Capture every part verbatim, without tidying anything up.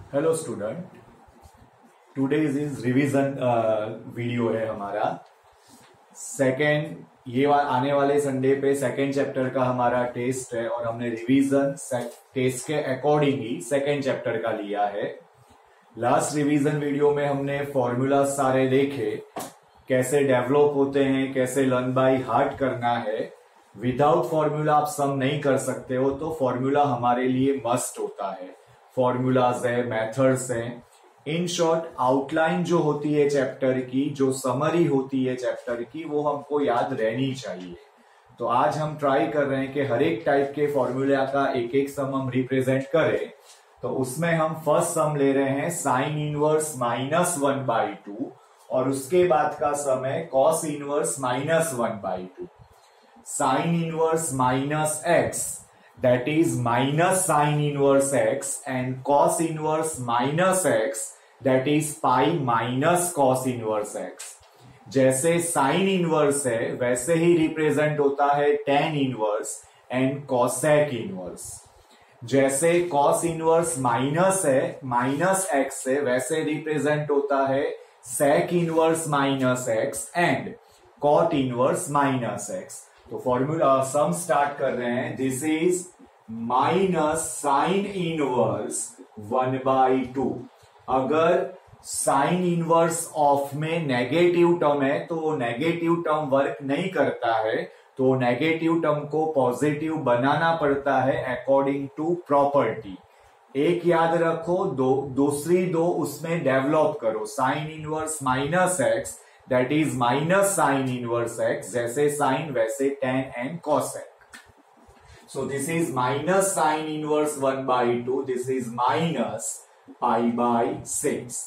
Hello student, today's is revision video है हमारा। Second ये वा, आने वाले संडे पे सेकेंड चैप्टर का हमारा टेस्ट है और हमने रिवीजन टेस्ट के अकॉर्डिंग ही सेकेंड चैप्टर का लिया है। लास्ट रिवीजन वीडियो में हमने फॉर्मूला सारे देखे, कैसे डेवलप होते हैं, कैसे लर्न बाय हार्ट करना है। विदाउट फॉर्मूला आप सम नहीं कर सकते हो, तो फॉर्मूला हमारे लिए मस्ट होता है। फॉर्मूलाज है, मेथड्स हैं, इन शॉर्ट आउटलाइन जो होती है चैप्टर की, जो समरी होती है चैप्टर की, वो हमको याद रहनी चाहिए। तो आज हम ट्राई कर रहे हैं कि हर एक टाइप के फॉर्मूला का एक एक सम हम रिप्रेजेंट करें। तो उसमें हम फर्स्ट सम ले रहे हैं sine inverse minus one by two, और उसके बाद का सम है cos inverse minus one by two. Sine inverse minus x, that is minus sine inverse x, and cos inverse minus x, that is pi minus cos inverse x। जैसे sin inverse है वैसे ही represent होता है tan inverse and cosec inverse। जैसे cos inverse minus है minus x है, वैसे represent होता है sec inverse minus x and cot inverse minus x। तो फॉर्मूला सम स्टार्ट कर रहे हैं। This is minus sine inverse one by two. अगर साइन इनवर्स ऑफ में नेगेटिव टर्म है तो वो नेगेटिव टर्म वर्क नहीं करता है, तो नेगेटिव टर्म को पॉजिटिव बनाना पड़ता है अकॉर्डिंग टू प्रॉपर्टी। एक याद रखो, दो दूसरी दो उसमें डेवलप करो। Sine inverse minus x, that is minus sine inverse x, जैसे sin वैसे tan and cosec। So this is minus sine inverse one by two, this is minus pi by six।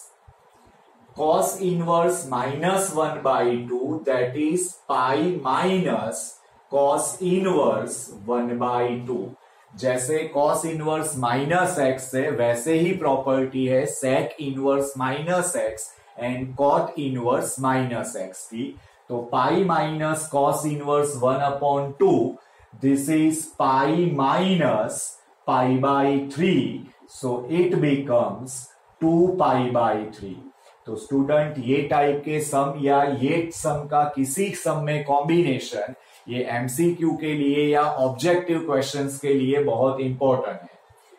Cos inverse minus one by two, that is pi minus cos inverse one by two। जैसे cos inverse minus x है वैसे ही property है sec inverse minus x and cot inverse minus x की। तो pi minus cos inverse one upon two, this is pi minus pi by three, so it becomes two pi by three. तो student ये type के sum या ये सम का किसी सम में कॉम्बिनेशन ये एमसीक्यू के लिए या ऑब्जेक्टिव क्वेश्चंस के लिए बहुत इंपॉर्टेंट है।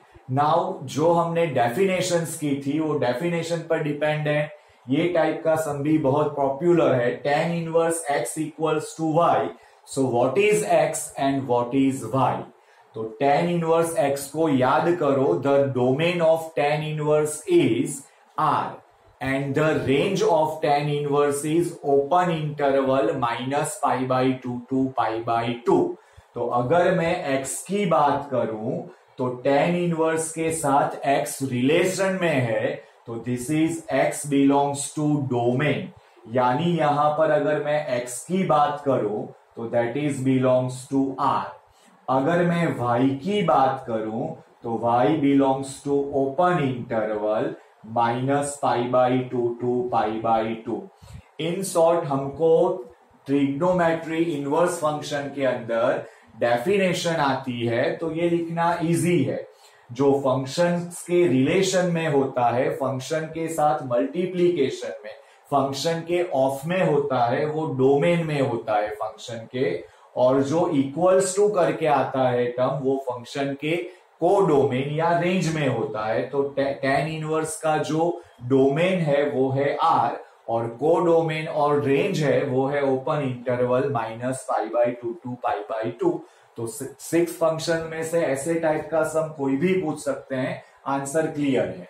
नाउ जो हमने डेफिनेशंस की थी वो डेफिनेशन पर डिपेंड है। ये टाइप का सम भी बहुत पॉपुलर है, tan inverse x equals to y। So what is x and what is y? तो tan इनवर्स x को याद करो, the domain of tan inverse is R and the range of tan inverse is open interval minus pi by two to pi by two. तो अगर मैं x की बात करूं तो tan इनवर्स के साथ x रिलेशन में है, तो this is x belongs to domain, यानी यहां पर अगर मैं x की बात करूं तो that is belongs to R। अगर मैं y की बात करूं तो y belongs to open interval minus pi by two to pi by two. In short हमको ट्रिग्नोमेट्री इनवर्स फंक्शन के अंदर डेफिनेशन आती है तो ये लिखना इजी है। जो फंक्शन के रिलेशन में होता है, फंक्शन के साथ मल्टीप्लीकेशन में, फंक्शन के ऑफ में होता है, वो डोमेन में होता है फंक्शन के, और जो इक्वल्स टू करके आता है टर्म वो फंक्शन के को डोमेन या रेंज में होता है। तो tan इनवर्स का जो डोमेन है वो है R और को डोमेन और रेंज है वो है open interval minus pi by two to pi by two. तो सिक्स फंक्शन में से ऐसे टाइप का सम कोई भी पूछ सकते हैं, आंसर क्लियर है।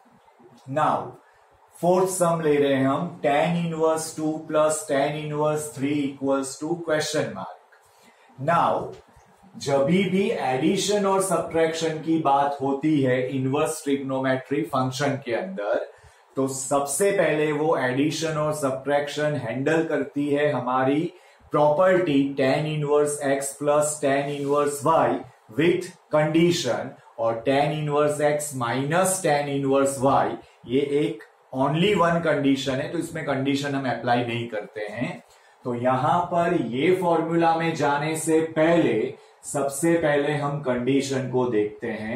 नाउ फोर्थ सम ले रहे हैं हम, tan inverse two plus tan inverse three equals to question mark. Now जब भी एडिशन और सब्ट्रैक्शन की बात होती है इनवर्स ट्रिग्नोमेट्री फंक्शन के अंदर, तो सबसे पहले वो एडिशन और सब्ट्रैक्शन हैंडल करती है हमारी property tan inverse x plus tan inverse y with condition, और tan inverse x minus tan inverse y ये एक ओनली वन कंडीशन है, तो इसमें कंडीशन हम अप्लाई नहीं करते हैं। तो यहां पर ये फॉर्मूला में जाने से पहले सबसे पहले हम कंडीशन को देखते हैं।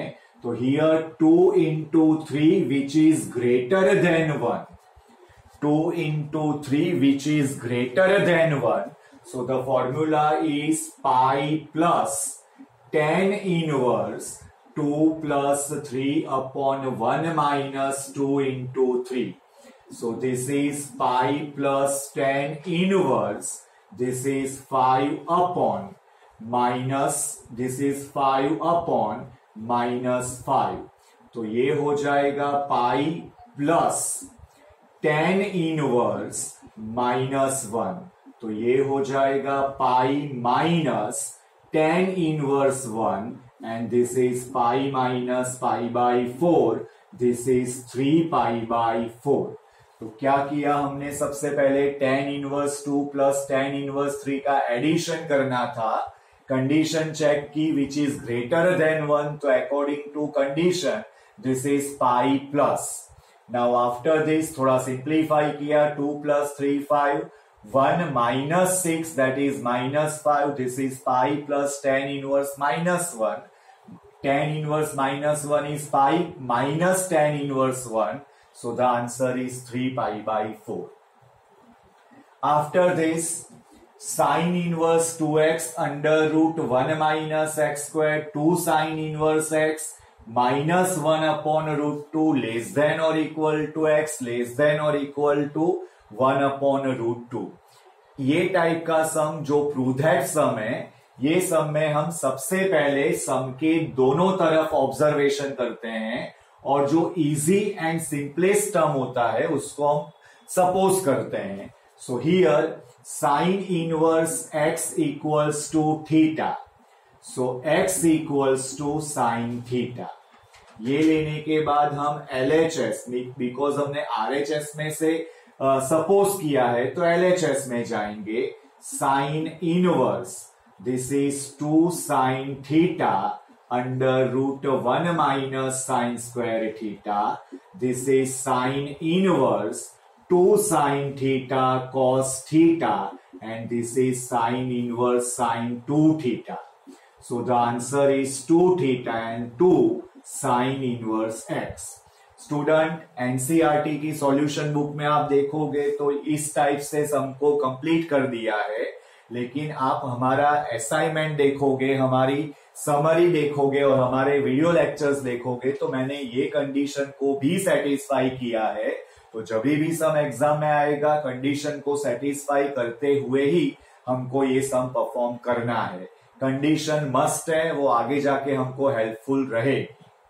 तो here two into three which is greater than one, two into three which is greater than one. So the formula is pi plus tan inverse two plus three upon one minus two into three. So this is pi plus tan inverse. This is five upon minus, this is five upon minus five. तो ये हो जाएगा pi plus tan inverse minus one. तो ये हो जाएगा pi minus tan inverse one and this is pi minus pi by four, this is three pi by four. तो क्या किया हमने, सबसे पहले tan inverse two plus tan inverse three का एडिशन करना था. कंडीशन चेक की which is greater than one, तो according to condition this is pi plus. Now after this थोड़ा सिंप्लीफाई किया, two plus three five, one minus six that is minus five, this is pi plus tan inverse minus one, tan inverse minus one is pi minus tan inverse one, so the answer is three pi by four. After this, sin inverse two x under root one minus x square, two sin inverse x minus one upon root two less than or equal to x less than or equal to one upon root two. ये type का sum जो प्रूडेट सम है, ये sum में हम सबसे पहले सम के दोनों तरफ ऑब्जर्वेशन करते हैं और जो इजी एंड सिंपलेस्ट टर्म होता है उसको हम सपोज करते हैं. So here sine inverse x equals to theta, so x equals to sine theta. ये लेने के बाद हम एल एच एस, बिकॉज हमने आर एच एस में से सपोज uh, किया है तो एल एच एस में जाएंगे. Sine inverse, this is two sine theta under root one minus sine square theta, this is sine inverse two sine theta cos theta and this is sine inverse sine two theta. So the answer is two theta and two sine inverse x. Student, NCERT की solution book में आप देखोगे तो इस type से सम को complete कर दिया है, लेकिन आप हमारा असाइनमेंट देखोगे, हमारी समरी देखोगे और हमारे वीडियो लेक्चर्स देखोगे तो मैंने ये कंडीशन को भी सेटिस्फाई किया है. तो जब भी सम एग्जाम में आएगा कंडीशन को सेटिस्फाई करते हुए ही हमको ये सम परफॉर्म करना है. कंडीशन मस्ट है, वो आगे जाके हमको हेल्पफुल रहे.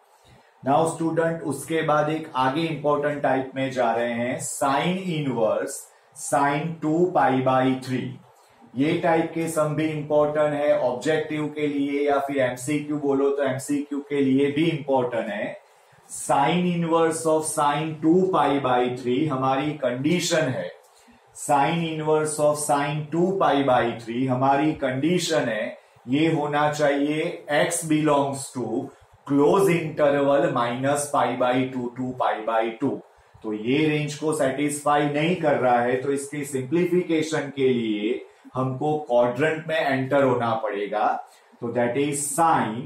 नाउ स्टूडेंट, उसके बाद एक आगे इंपॉर्टेंट टाइप में जा रहे हैं, sine inverse sine two pi by three. ये टाइप के सम भी इंपॉर्टेंट है ऑब्जेक्टिव के लिए या फिर एमसीक्यू बोलो तो एमसीक्यू के लिए भी इंपॉर्टेंट है. Sine inverse of sine two pi by three हमारी कंडीशन है. Sine inverse of sine two pi by three हमारी कंडीशन है. ये होना चाहिए x belongs to close interval minus pi by two to pi by two. तो ये range को सेटिस्फाई नहीं कर रहा है, तो इसकी सिंप्लीफिकेशन के लिए हमको क्वाड्रेंट में एंटर होना पड़ेगा. तो that is sine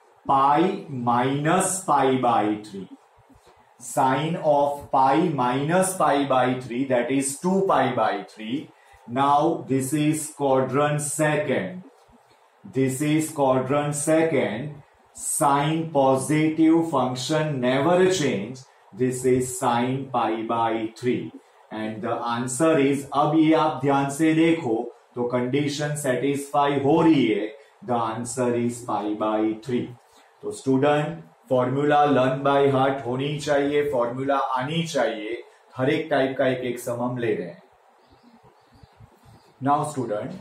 pi minus pi by three, sine of pi minus pi by three that is two pi by three. Now this is quadrant second, this is quadrant second. Sine positive function never change. This is sine pi by three. And the answer is, अब ये आप ध्यान से देखो तो condition satisfy हो रही है. The answer is pi by three. तो स्टूडेंट, फॉर्मूला लर्न बाय हार्ट होनी चाहिए, फॉर्मूला आनी चाहिए. हर एक टाइप का एक एक सम हम ले रहे हैं. Now student,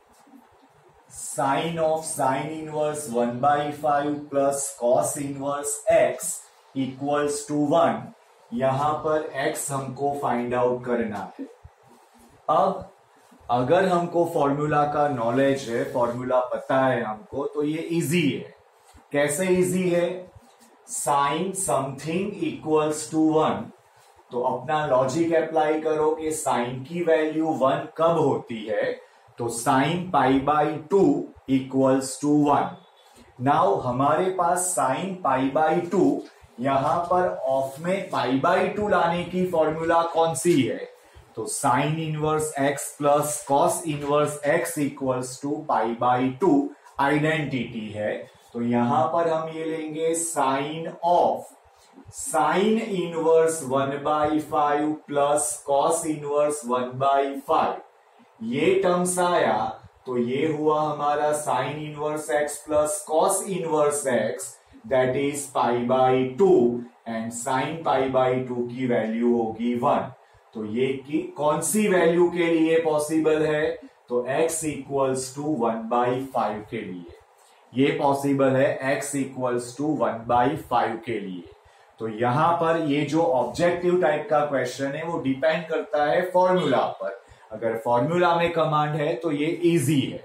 sine of sine inverse one by five plus cos inverse x equals to one. यहां पर x हमको फाइंड आउट करना है. अब अगर हमको फॉर्मूला का नॉलेज है, फॉर्मूला पता है हमको, तो ये इजी है. कैसे इजी है? Sine something equals to one. तो अपना लॉजिक अप्लाई करो कि साइन की वैल्यू वन कब होती है. तो sine pi by two equals to one. Now हमारे पास साइन पाई बाई टू, यहां पर ऑफ में पाई बाई टू लाने की फॉर्मूला कौन सी है? तो sine inverse x plus cos inverse x equals to pi by two identity है। तो यहां पर हम ये लेंगे sine of sine inverse one by five plus cos inverse one by five, ये टर्म्स आया तो ये हुआ हमारा sine inverse x plus cos inverse x, that is pi by two, and sine pi by two की value होगी one. तो ये की कौन सी वैल्यू के लिए पॉसिबल है? तो x equals to one by five के लिए ये पॉसिबल है, x equals to one by five के लिए। तो यहां पर ये जो ऑब्जेक्टिव टाइप का क्वेश्चन है वो डिपेंड करता है फॉर्मूला पर। अगर फॉर्मूला में कमांड है तो ये इजी है।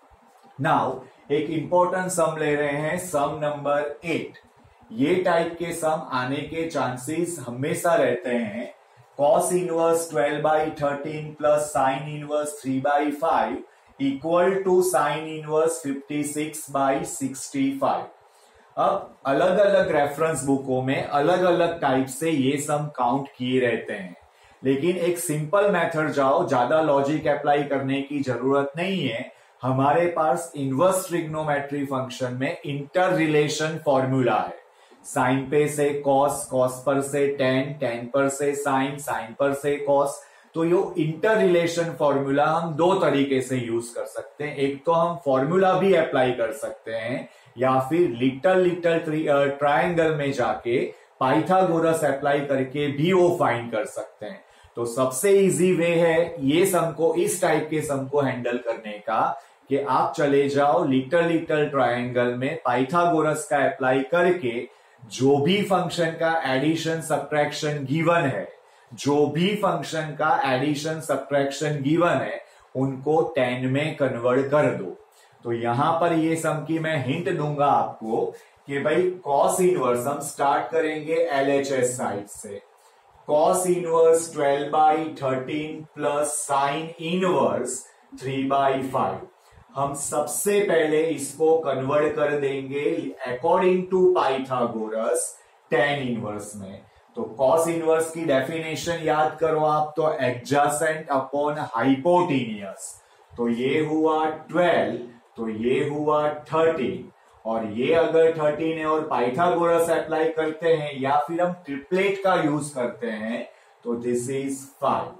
नाउ एक इंपॉर्टेंट सम ले रहे हैं, सम नंबर एट। ये टाइप के सम आने के चांसेस हमेशा रहते हैं। Cos inverse twelve by thirteen plus sine inverse three by five equal to sine inverse fifty six by sixty five. अब अलग अलग रेफरेंस बुकों में अलग अलग टाइप से ये सम काउंट किए रहते हैं, लेकिन एक सिंपल मेथड जाओ, ज्यादा लॉजिक अप्लाई करने की जरूरत नहीं है। हमारे पास इनवर्स ट्रिग्नोमेट्री फंक्शन में इंटर रिलेशन फॉर्मूला है। साइन पे से कॉस, कॉस पर से टेन, टेन पर से साइन, साइन पर से कॉस। तो ये इंटर रिलेशन फॉर्मूला हम दो तरीके से यूज कर सकते हैं। एक तो हम फॉर्मूला भी अप्लाई कर सकते हैं, या फिर लिटल लिटल ट्रायंगल में जाके पाइथागोरस अप्लाई करके भी वो फाइंड कर सकते हैं। तो सबसे इजी वे है ये सम को, इस टाइप के सम को हैंडल करने का, कि आप चले जाओ लिटल लिटल ट्रायंगल में पाइथागोरस का अप्लाई करके जो भी फंक्शन का एडिशन सब्ट्रैक्शन गिवन है, जो भी फंक्शन का एडिशन सब्ट्रैक्शन गिवन है, उनको टेन में कन्वर्ट कर दो। तो यहां पर ये सम की मैं हिंट दूंगा आपको कि भाई कॉस इनवर्स, हम स्टार्ट करेंगे एलएचएस साइड से। Cos inverse twelve by thirteen plus sine inverse three by five. हम सबसे पहले इसको कन्वर्ट कर देंगे according to Pythagoras tan inverse में। तो कॉस इनवर्स की डेफिनेशन याद करो आप, तो एडजेसेंट अपॉन हाइपोटेनियस। तो ये हुआ ट्वेल्व, तो ये हुआ थर्टीन, और ये अगर थर्टीन है और पाइथागोरस अप्लाई करते हैं या फिर हम ट्रिपलेट का यूज करते हैं तो this is five.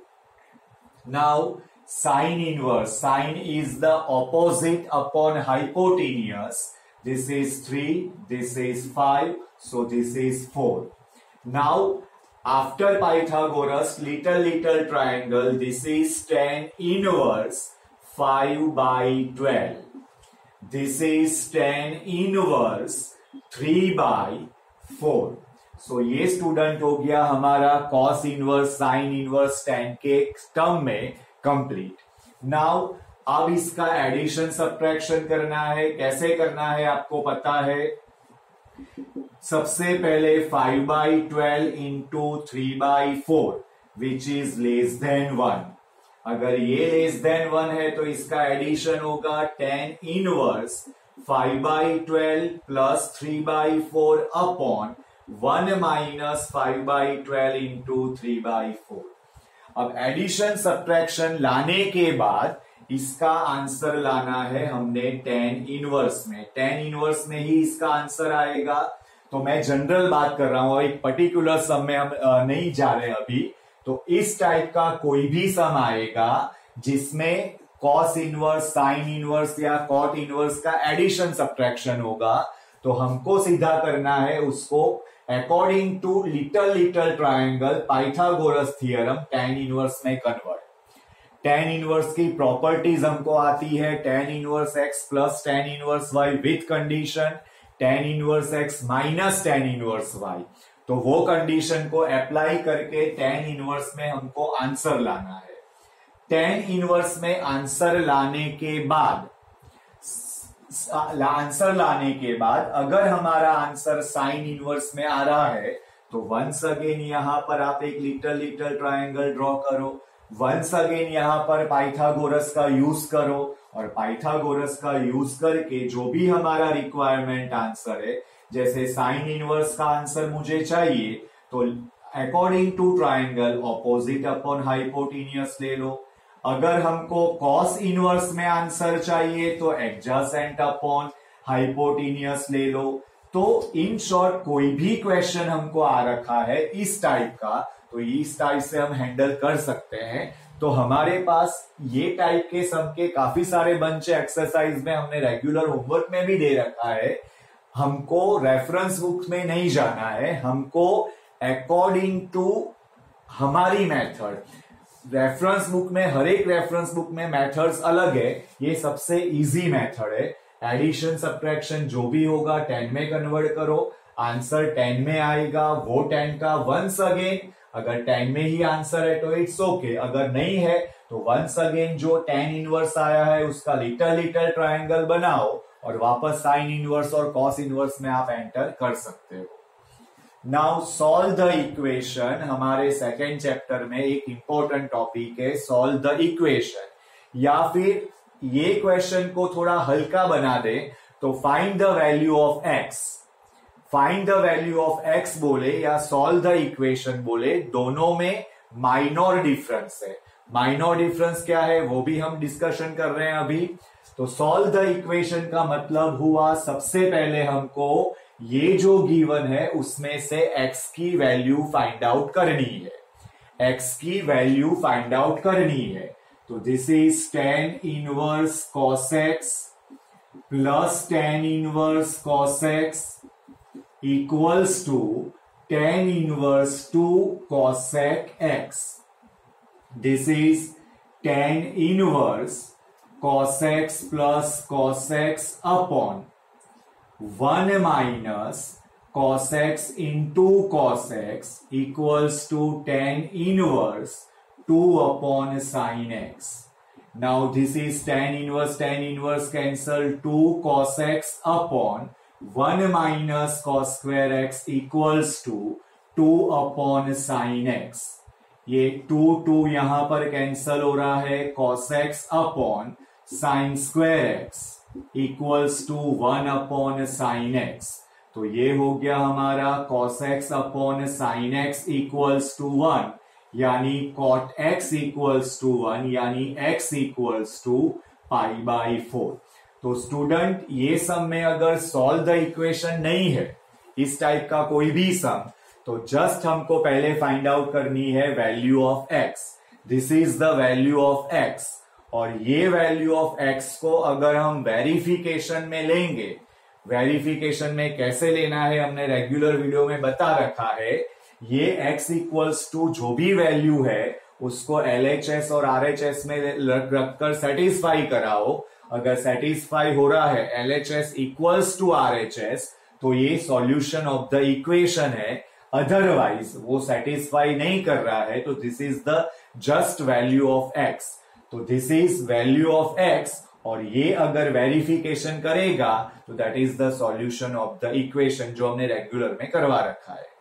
Now sine inverse, sine is the opposite upon hypotenuse. This is three, this is five, so this is four. Now after Pythagoras little little triangle, this is tan inverse five by twelve, this is tan inverse three by four. So ये student हो गया हमारा cos इनवर्स sin इनवर्स tan के term में complete. Now अब इसका एडिशन सब्ट्रैक्शन करना है। कैसे करना है आपको पता है। सबसे पहले five by twelve into three by four which is less than one. अगर ये लेस देन वन है तो इसका एडिशन होगा tan inverse five by twelve plus three by four upon one minus five by twelve into three by four. अब addition subtraction लाने के बाद इसका आंसर लाना है हमने टेन इनवर्स में। टेन इनवर्स में ही इसका आंसर आएगा। तो मैं जनरल बात कर रहा हूं, एक पर्टिकुलर सम में हम नहीं जा रहे अभी। तो इस टाइप का कोई भी सम आएगा जिसमें कॉस इनवर्स, साइन इनवर्स या कॉट इनवर्स का एडिशन सब्ट्रैक्शन होगा, तो हमको सीधा करना है उसको according to little little triangle Pythagoras theorem tan inverse में कन्वर्ट। टेन इनवर्स की प्रॉपर्टीज हमको आती है, tan inverse x plus tan inverse y with condition tan inverse x minus tan inverse y. तो वो कंडीशन को अप्लाई करके ten inverse में हमको आंसर लाना है। टेन इनवर्स में आंसर लाने के बाद आंसर लाने के बाद अगर हमारा आंसर साइन इनवर्स में आ रहा है तो वंस अगेन यहां पर आप एक लिटल लिटल ट्रायंगल ड्रॉ करो। वंस अगेन यहाँ पर पाइथागोरस का यूज करो और पाइथागोरस का यूज करके जो भी हमारा रिक्वायरमेंट आंसर है, जैसे साइन इनवर्स का आंसर मुझे चाहिए तो according to triangle opposite upon hypotenuse ले लो। अगर हमको कॉस इनवर्स में आंसर चाहिए तो एडजेसेंट अपॉन हाइपोटेन्यूस ले लो। तो इन शॉर्ट कोई भी क्वेश्चन हमको आ रखा है इस टाइप का, तो इस टाइप से हम हैंडल कर सकते हैं। तो हमारे पास ये टाइप के सम के काफी सारे बंच एक्सरसाइज में हमने रेगुलर होमवर्क में भी दे रखा है। हमको रेफरेंस बुक में नहीं जाना है, हमको अकॉर्डिंग टू हमारी मेथड, रेफरेंस बुक में हर एक रेफरेंस बुक में मेथड्स अलग है, ये सबसे इजी मेथड है। एडिशन सब्ट्रैक्शन जो भी होगा टेन में कन्वर्ट करो, आंसर टेन में आएगा, वो टेन का वंस अगेन, अगर टेन में ही आंसर है तो इट्स ओके, अगर नहीं है तो वंस अगेन जो टेन इनवर्स आया है उसका लिटिल लिटिल ट्रायंगल बनाओ और वापस साइन इनवर्स और कॉस इनवर्स में आप एंटर कर सकते हो। नाउ सॉल्व द इक्वेशन, हमारे सेकेंड चैप्टर में एक इंपॉर्टेंट टॉपिक है सॉल्व द इक्वेशन, या फिर ये क्वेश्चन को थोड़ा हल्का बना दे तो find the value of x. Find the value of x बोले या सॉल्व द इक्वेशन बोले, दोनों में माइनर डिफरेंस है। माइनर डिफरेंस क्या है वो भी हम डिस्कशन कर रहे हैं अभी। तो सॉल्व द इक्वेशन का मतलब हुआ सबसे पहले हमको ये जो गिवन है उसमें से एक्स की वैल्यू फाइंड आउट करनी है, एक्स की वैल्यू फाइंड आउट करनी है। तो this is tan inverse cos x plus tan inverse cos x equals to tan inverse two cosec x. This is tan inverse cos x plus cos x upon one minus cos x into cos x equals to tan inverse two upon sin x. Now this is tan inverse, tan inverse cancel, two cos x upon one minus cos square x equals to two upon sin x. ये two two यहां पर cancel हो रहा है, cos x upon sin square x equals to one upon sin x। तो ये हो गया हमारा cos x upon sin x equals to one, यानी cot x equals to one, यानी x equals to pi by four. तो student ये sum में अगर सॉल्व द इक्वेशन नहीं है, इस टाइप का कोई भी सम, तो जस्ट हमको पहले फाइंड आउट करनी है value of x. This is the value of x, और ये वैल्यू ऑफ एक्स को अगर हम वेरिफिकेशन में लेंगे, वेरिफिकेशन में कैसे लेना है हमने रेगुलर वीडियो में बता रखा है। ये x इक्वल्स टू जो भी वैल्यू है उसको एल एच एस और आर एच एस में रखकर सेटिस्फाई कराओ। अगर सेटिस्फाई हो रहा है L H S equals to R H S तो ये सॉल्यूशन ऑफ द इक्वेशन है, अदरवाइज वो सेटिस्फाई नहीं कर रहा है तो this is the just value of x. तो this is value of x, और ये अगर वेरिफिकेशन करेगा तो that is the solution of the equation जो हमने रेगुलर में करवा रखा है।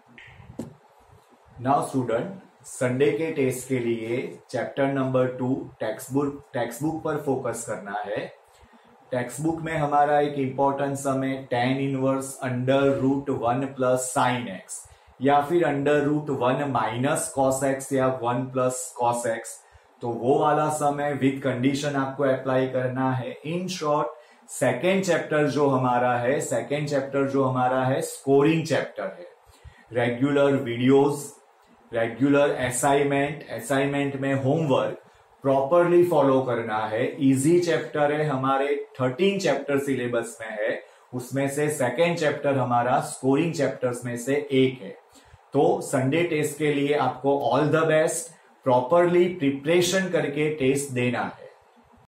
नाउ स्टूडेंट, संडे के टेस्ट के लिए chapter number two text book text book पर फोकस करना है। टेक्स्ट बुक में हमारा एक इंपॉर्टेंट सम है tan inverse under root one plus sine x, या फिर under root one minus cos x, या वन प्लस कॉस एक्स। तो वो वाला सम है, विद कंडीशन आपको अप्लाई करना है। इन शॉर्ट सेकेंड चैप्टर जो हमारा है, सेकेंड चैप्टर जो हमारा है स्कोरिंग चैप्टर है। Regular videos, regular assignment, assignment में होमवर्क प्रॉपरली फॉलो करना है। इजी चैप्टर है, हमारे थर्टीन चैप्टर सिलेबस में है, उसमें से सेकेंड चैप्टर हमारा स्कोरिंग चैप्टर्स में से एक है। तो संडे टेस्ट के लिए आपको all the best, properly preparation करके टेस्ट देना है।